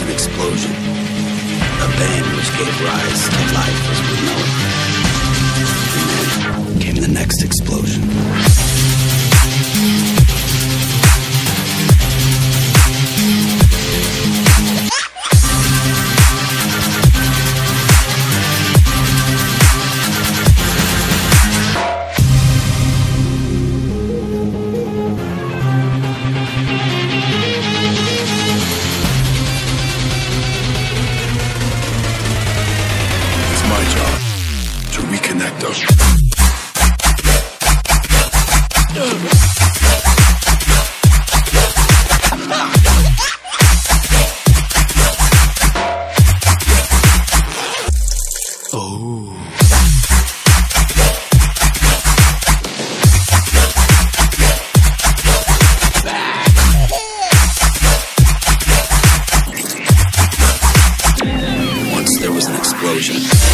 an explosion, a bang which gave rise to life as we know it. And then came the next explosion. Reconnect us. Once there was an explosion.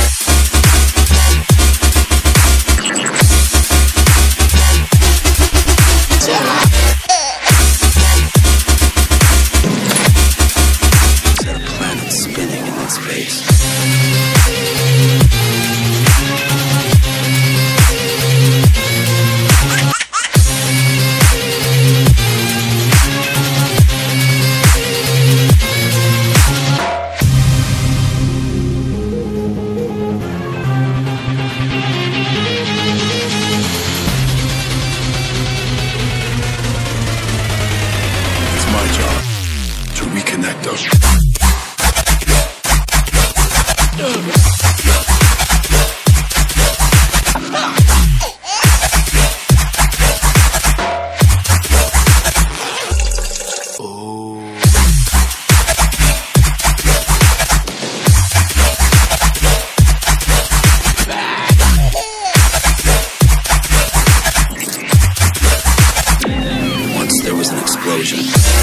Spinning in space. It's my job to reconnect us. Once there was an explosion.